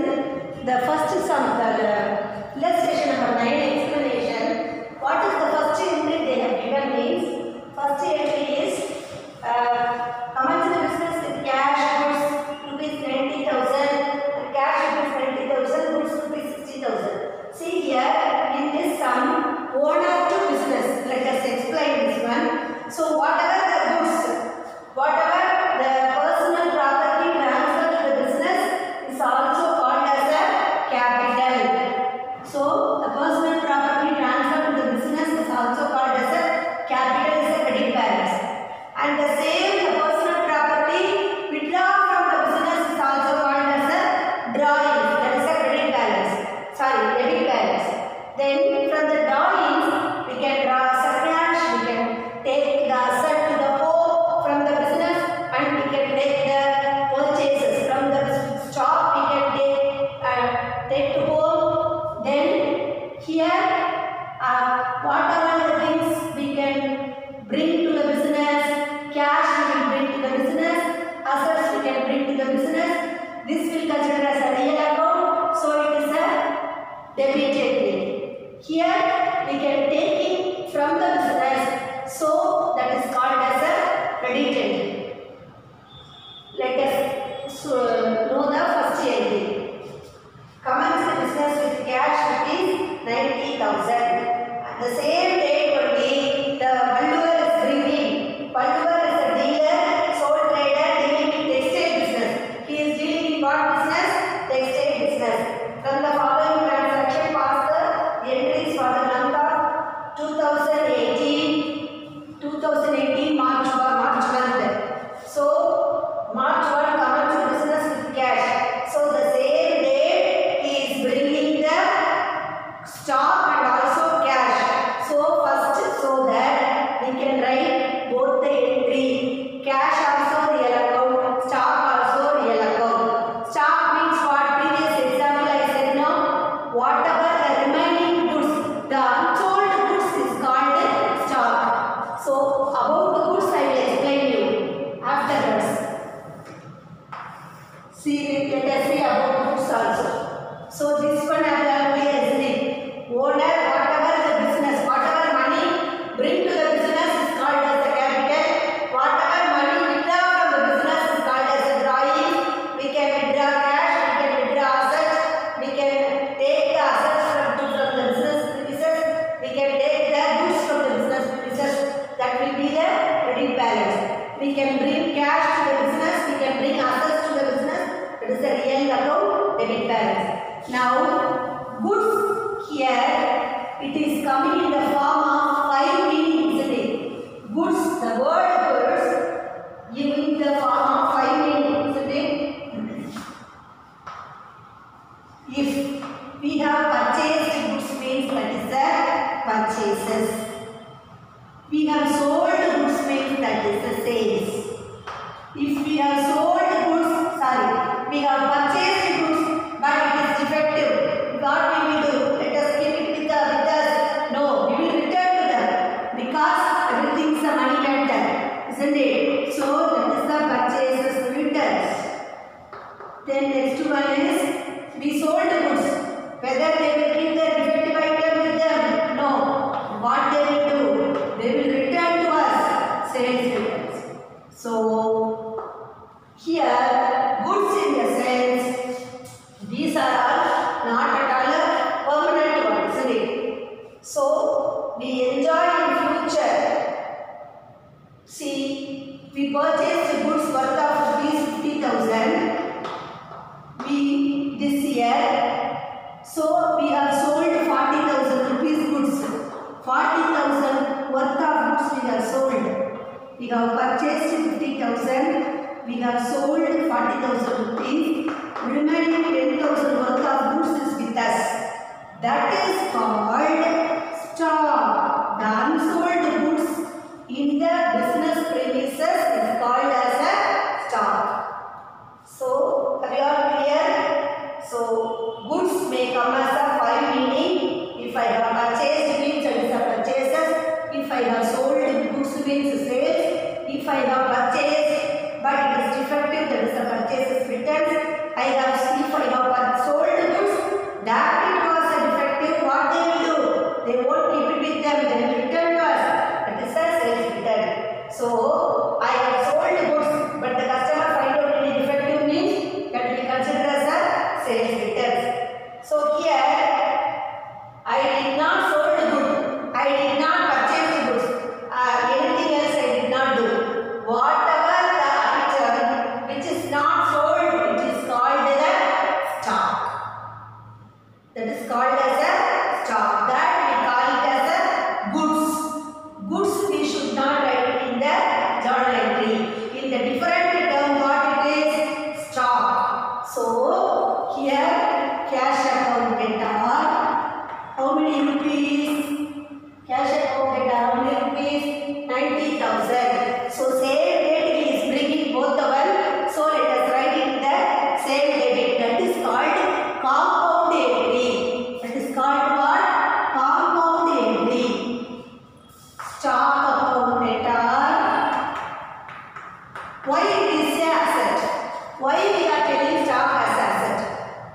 the first sum, the illustration number 9 explanation. What is the first entry they have given means, first entry is commence the business with cash goods rupees 90,000, cash rupees 90,000, goods rupees 60,000. See here in this sum, owner to business. Let us explain this one. So whatever the goods, whatever the personal property transferred to the business is also called as a capital. So the personal property transferred to the business is also called as a capital, is a credit balance. And the same, the personal property withdrawn from the business is also called as a drawings, that is a credit balance. Sorry, debit balance. Then from the drawings we can draw some cash, we can take the asset to the home from the business, and we can take the purchases from the stock, we can take to home. Then here whatever the things we can bring to the business, cash we can bring to the business, assets we can bring to the business, this will consider as a real account, so it is a debit entry. Here we can take it from the business, so that is called as a credit entry. Let us know the first entry. Commence the business with cash rupees 90,000. At the same date only, the Palluvar is bringing. Palluvar is a dealer, sole trader dealing in textile business. He is dealing in what business? Textile business. From the following transaction, pass the entries for the month of 2018 March month. So March 1 commence the business with cash. So the same day he is bringing the stock and also cash. So first, so that we can write both the entry. Cash also real account, stock also real account. Stock means what? Previous example I said no. Whatever the remaining goods, the unsold goods is called stock. So about the goods I will explain you afterwards. See, let us see about goods also. So this one I have already explained. Owner, whatever the business, whatever money bring to the business is called as a capital. Whatever money withdraw from the business is called as a drawing. We can withdraw cash, we can withdraw assets, we can take the assets from the business premises, we can take the goods from the business premises. That will be the credit balance. We can bring cash to the business, we can bring assets to the business. It is a real account, debit balance. Now, goods here, it is coming in the form of 5 meanings, isn't it? Goods, the word goods, giving the form of 5 meanings, isn't it? If we have purchased goods means that is the purchases. We have sold goods means that is the sales. If we have sold goods, we have purchased goods but it is defective, what we will do? Let us keep it with us. No, we will return to them because everything is a money matter, isn't it? So that is the purchases returns. Then next one is we sold goods. Whether they will keep the defective item with them? No. What they will do? They will return to us sales returns. So here goods in the sense, these are all not at all permanent ones, isn't it? So we enjoy in future. See, we purchased goods worth of rupees 50,000 this year. So we have sold 40,000 rupees goods. 40,000 worth of goods we have sold. We have purchased 50,000. We have sold 40,000 rupees. Remaining 10,000 worth of goods is with us. That is called stock. The unsold goods in the business premises is called as a stock. So, are you all clear? So, goods may come as a 5 meaning. If I have purchased means it is a purchases. If I have sold goods means sales. If I have purchased but it is defective, that is the purchases returns. If I have sold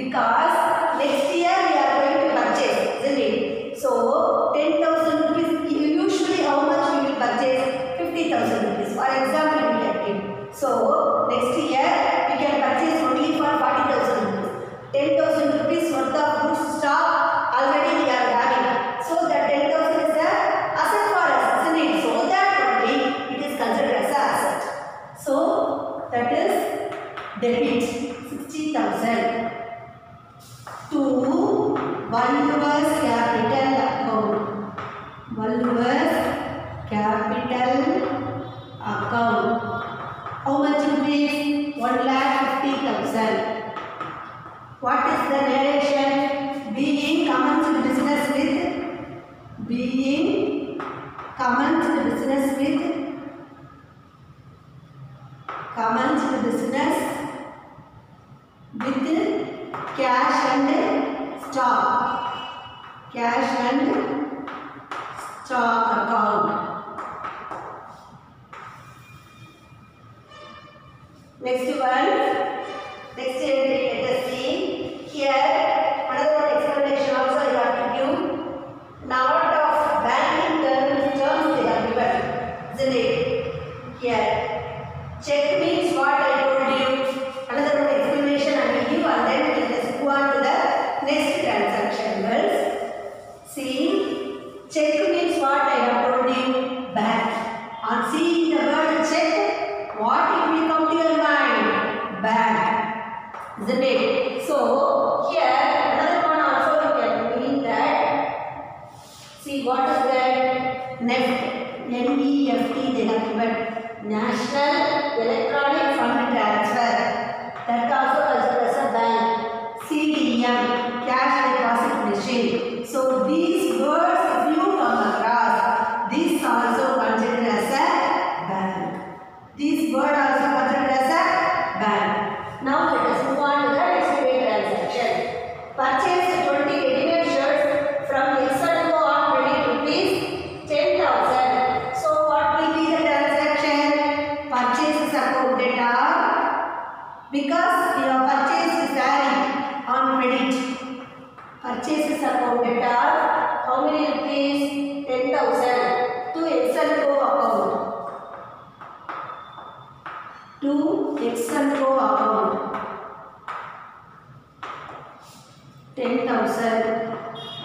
because next year we are going to purchase, isn't it? So 10,000 rupees, usually how much we will purchase? 50,000 rupees. For example, we can give. So next year we can purchase only for 40,000 rupees. 10,000 rupees worth of goods stock already we are having. So that 10,000 is the asset for us, isn't it? So that only it is considered as an asset. So that is debit 60,000 to Valluvers capital account. Valluvers capital account. How much rupees? 1,50,000. What is the narration? Being commenced business with cash and stock. Cash and stock account. Next one. Next entry, let us see. Here, another one explanation also you have to give. Now, what of banking terms they have given, isn't it? Here, check means what I told you. Another one explanation I will give, and then let us go on to the next transaction. Girls, see, check means what I have told you. Bank. On seeing the word check, what it will come to your mind? Bank. Isn't it? So here another one also you can mean that. See what is that? NEFT. NEFT they have given. National Electronic Fund Transfer. That also considered as a bank. CDM. Cash Deposit Machine. So these words if you come across, these also considered as a bank. These words also considered as a bank. Now let us move on to the next transaction. Purchase 20 ready-made shirts from Excel on credit rupees 10,000. So what will be the transaction? Purchase is accounted on because your purchase is saree on credit. Purchase is accounted on how many rupees? 10,000 to Excel account. To Excel account 10,000.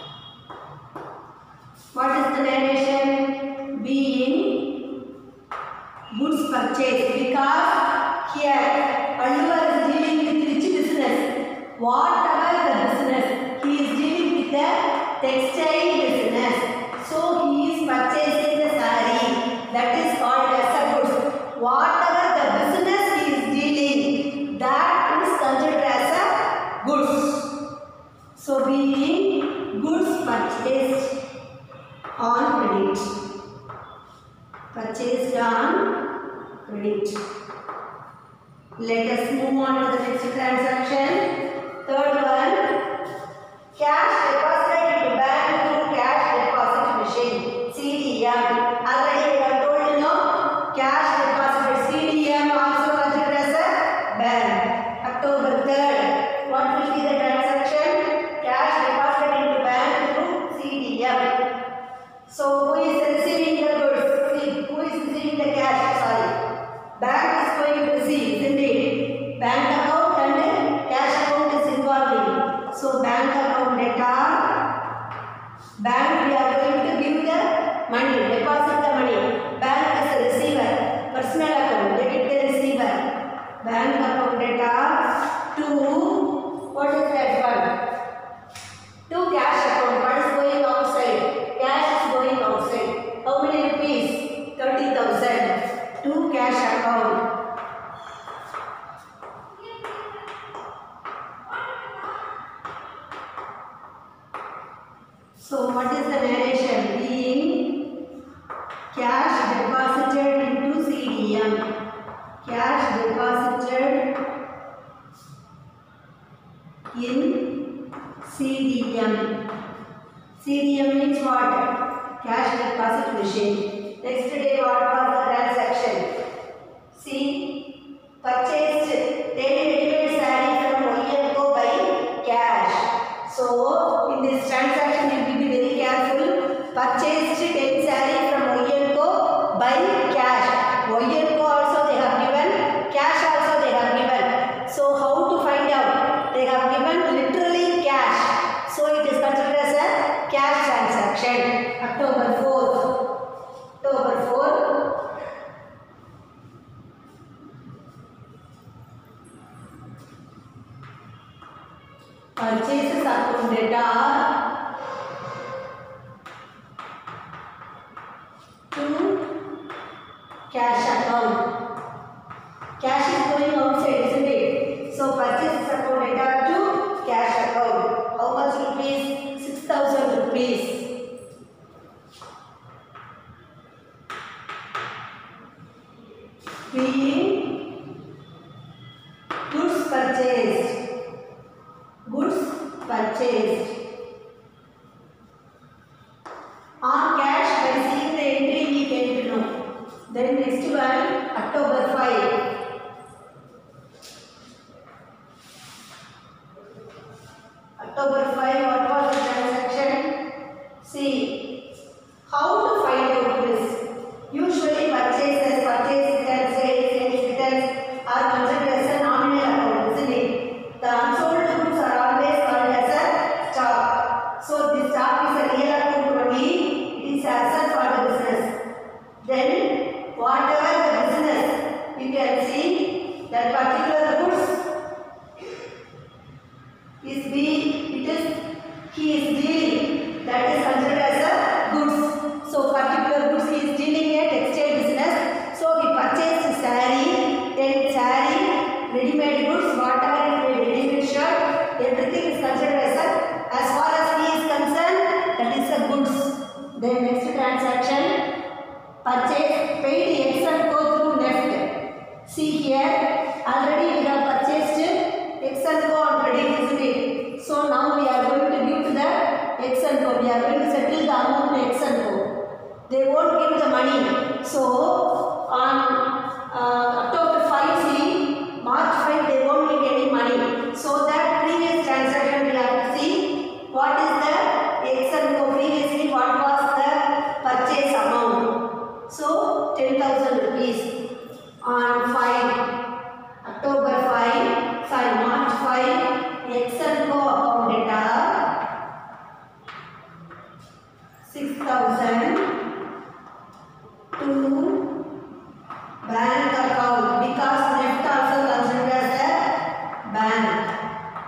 What is the narration? Being goods purchase because here Valluvers is dealing with which business? Whatever the business, he is dealing with the textile business. So he is purchasing the saree. That is called as a goods. Whatever the business he is dealing, that is considered as a goods. So being goods purchased on credit. Purchased on credit. Let us move on to the next transaction. Third one. Cash deposited into bank through cash deposit machine. CDM. Already we have told you know. Cash deposited CDM also considered as a bank. October 3rd. What will be the transaction? Cash deposited into bank through CDM. So who is receiving the goods? See, who is receiving the cash? Sorry. Bank is going to receive, isn't it? Bank account and cash account is involving. So bank account data. Bank we are going to give the money, deposit the money. Bank is a receiver. Personal account, debit the receiver. Bank account data to what is that one? To cash account. What is going outside? Cash is going outside. How many rupees? 30,000. To cash account. So what is the narration? Being cash deposited into CDM. Cash deposited in CDM. CDM means what? Cash deposit machine. Next day what was the transaction? See, purchased 10 ready-made saree from Y&Co by So in this transaction you will be very careful. Purchased 10 saree from Y&Co by cash. Y&Co also they have given, cash also they have given. So how to find out? They have given literally cash. So it is considered as a cash transaction. October 4th. October 4th. Purchases account data to cash account. Cash is going outside, isn't it? So purchases account data to cash account. How much rupees? 6,000 rupees. Being goods purchased. Goods purchased. On cash, by seeing the entry, we came to know. Then next one, October 5. October 5, what was the transaction? See, how to find out this? Usually purchases, purchase returns, sales returns are considered as a nominal account, isn't it? The unsold goods are always called as a stock. So this stock is a real account only. It is asset for the business. Then whatever the business, you can see that particular goods is he is dealing. That is considered as a goods. So particular goods he is dealing a textile business. So he purchased saree, then saree, ready-made goods, whatever is ready-made shirt, everything is considered as far as he is concerned, that is a goods. Then next transaction, purchase, paid X&Co through NEFT. See here, already we have purchased X&Co on credit, isn't it? So now we are going to give to the X&Co. We are going to settle the amount to X&Co. They won't give the money. So on October 5, see, March 5, they won't give any money. So that previous transaction we have to see what is the X&Co previously, what was the purchase amount. So 10,000 rupees on 5, October 5, sorry, March 5, X&Co account data 6,000 to bank account, because NEFT also considered as a bank,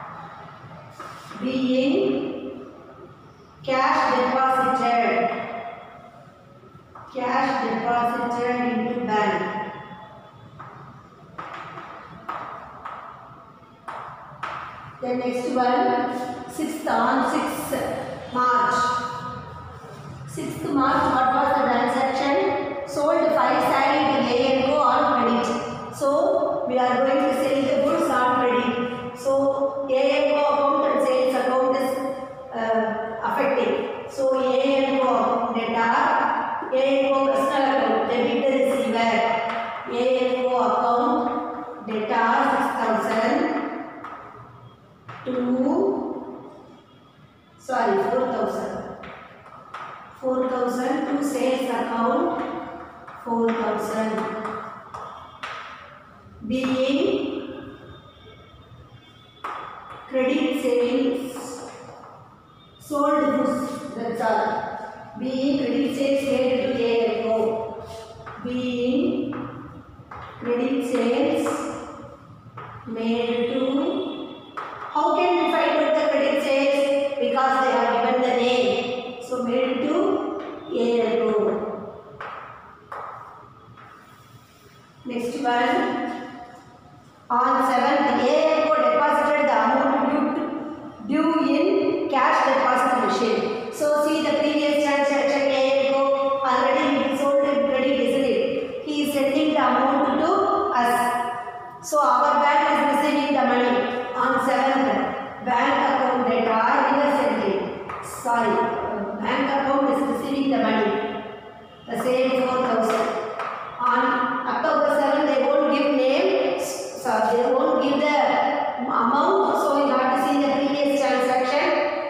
being cash deposited into bank. The next one, 6th March. 6th March, what was the transaction? Sold 5 saree to A&Co on credit. So we are going to sell the goods on credit. So A&Co account and sales account is affecting. So A&Co data, A&Co personal account, debit the receiver. A&Co account data 6,000 to, sorry, 4,000 to sales account 4,000, being credit sales sold goods, that's all. Being credit sales made to A&Co, being credit sales made to, how can we find out the credit sales? Because they have given the name. So made to A&Co. Next one. On 7th, A&Co deposited the amount due in cash deposit machine. So see the previous transaction, A&Co already sold in credit, isn't it? He is sending the amount to us. So our bank is receiving the money. On 7th, bank account data reverse entry. Sorry, bank account is receiving the money. The same 4,000. On October 7th, they won't give name. So they won't give the amount. So you have to see the previous transaction.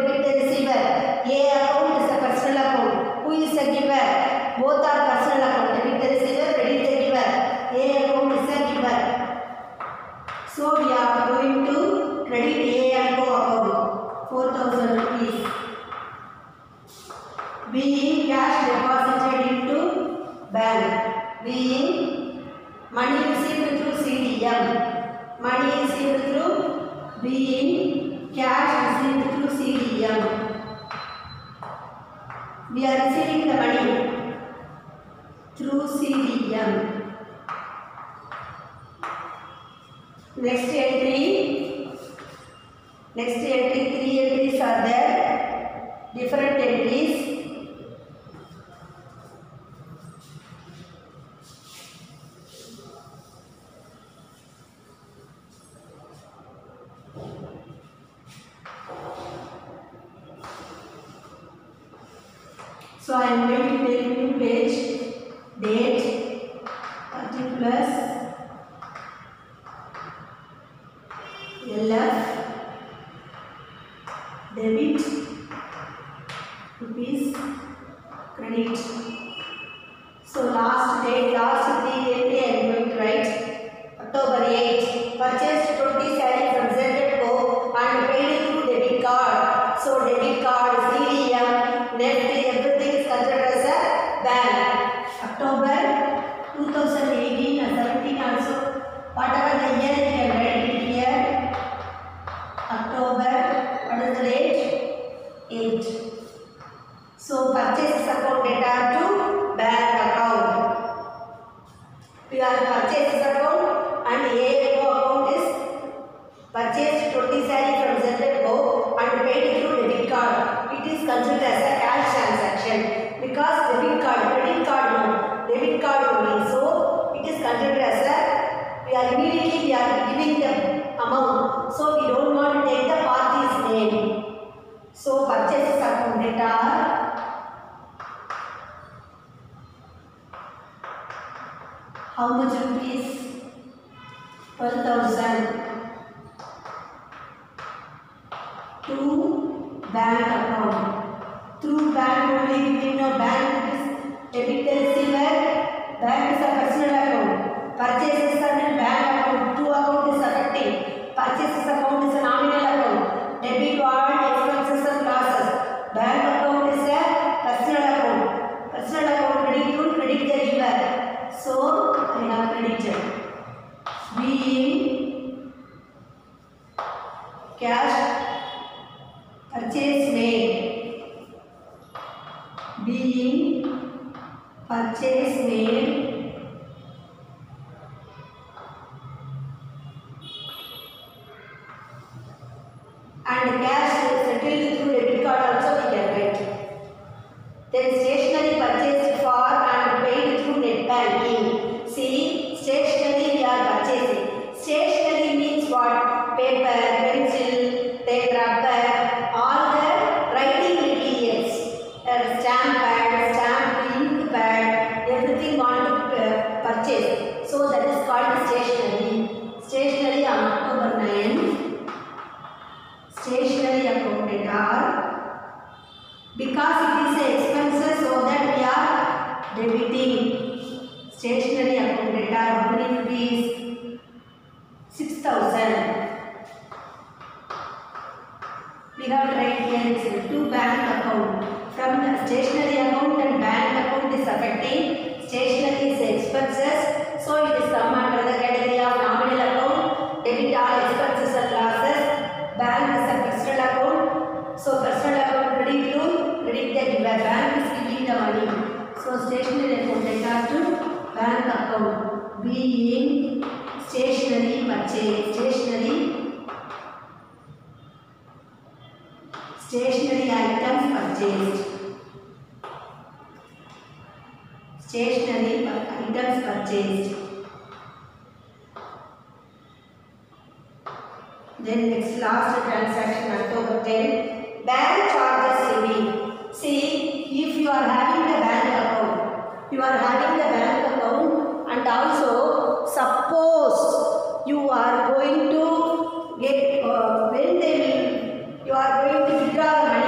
debit the receiver. A account is a personal account. Who is a giver? Both are personal account. Debit the receiver, credit the giver. A account is a giver. So we are going to credit A and O account 4,000 rupees. Being cash deposited into bank. Being money received through CDM. Money received through being cash received through CDM. We are receiving the money through CDM. Next entry, 3 entries are there, different entries. So I am going to take new page, date, particulars, LF, debit, rupees, credit. So last date, last 3 entry I am going to write. October 8, purchased 20 saree from Z&Co and paid through debit card. So debit card, CDM, net, everything is considered as a bank. October 2018 or 17 also, whatever the year you can write it here. October, what is the date? 8. So purchases account data to bank account. We are purchases account and AO account is purchased 20 saree from Z&Co and paid through debit card. It is considered as a cash transaction because debit card, credit card no, debit card only. So it is considered as a, we are immediately giving the amount. So we don't want to take the party's name. So purchases account data. How much rupees? 12,000 to bank account. Through bank only we know bank is debit the receiver. Bank is a personal account. Purchases and bank account. Two account is affecting. Purchases account is a nominal account. Debit all expenses and losses. Bank account is a personal account. Personal account credit to credit the giver. So I have credited. Being cash purchase made. Being purchase made. And cash settled through debit card also we can write. Then stationery purchased for and paid through net banking. See, stationery we are purchasing. Stationery means what? Paper, pencil, then rubber, all the writing materials. Stamp pad, stamp, ink pad, everything want to purchase. So that is called stationery. Stationery on October 9. Stationery account data. Because it is an expenses, so that we are debiting. Stationery account data, how many rupees? 6,000. We have to write here to bank account. From the stationery account and bank account is affecting. Stationery is expenses, so it is come under the category of nominal account. Debit all expenses and losses. Bank is a personal account, so personal account credit to credit the giver. Bank is giving the money. So stationery account data to bank account. Being stationery purchase. Stationery items purchased. Stationery items purchased. Then next last transaction October 10. Bank charges levy. See, if you are having the bank account, and also suppose you are going to get when they will, you are going to withdraw the money.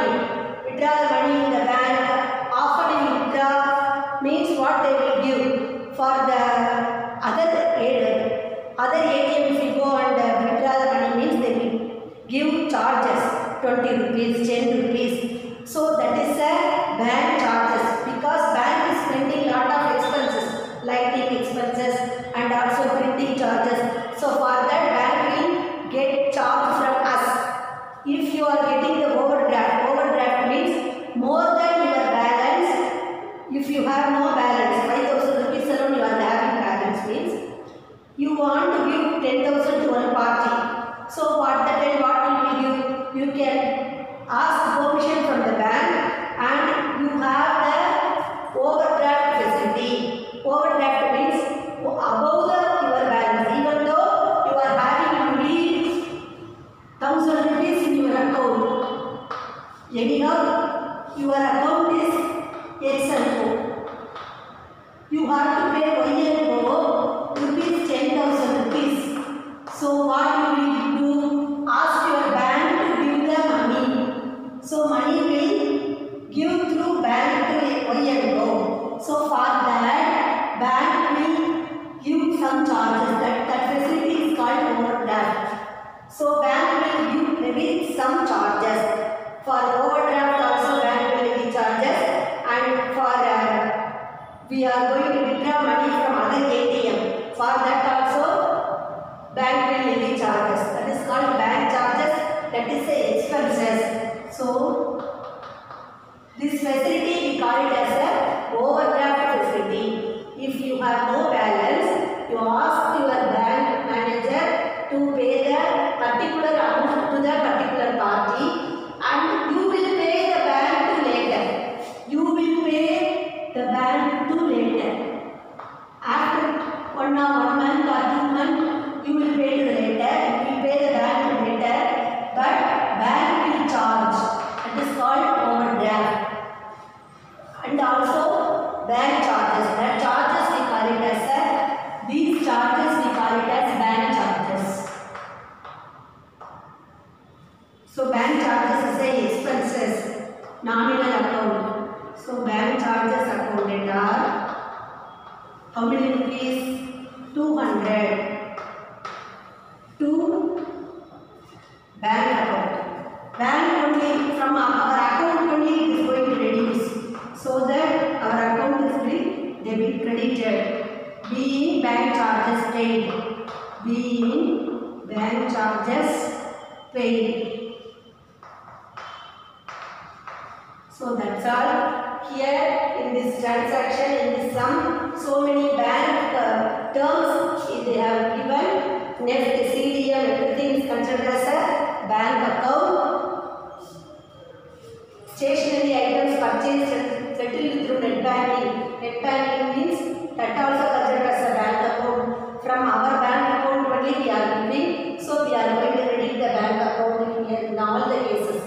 Anyhow, your account is X and O. You have to pay Y and O rupees 10,000 rupees. So what you will do? Ask your bank to give the money. So money will give through bank to Y and O. So for that, bank will give some charges. That facility is called overdraft. So bank will give maybe some charges. For overdraft also bank will give charges, and for we are going to withdraw money from other ATM. For that also bank will give charges. That is called bank charges. That is the expenses. So this facility we call it as a overdraft facility. If you have no balance, you ask your bank manager to pay the particular amount to the particular party, and you will pay the bank to later. You will pay the bank to later. After 1 month or 2 months, you will pay to the later. You will pay the bank to later, but bank will charge. That is called overdraft. And also bank charges. That charges we call it as these charges we call it as bank charges. So bank charges is a expenses, nominal account. So bank charges accounted are how many rupees? 200 to bank account. Bank only, from our account only it is going to reduce, so that our account is being debit credited. Being bank charges paid. Being bank charges paid. So that's all. Here in this transaction, in this sum, so many bank terms they have given. Next, CDM, everything is considered as a bank account. Stationery items purchased settled through net banking. Net banking means that also considered as a bank account. From our bank account only we are giving, so we are going to credit the bank account in all the cases.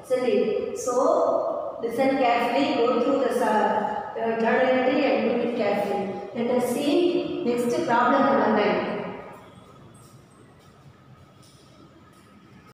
So listen carefully, go through the journal entry and do it carefully. Let us see next problem number 9.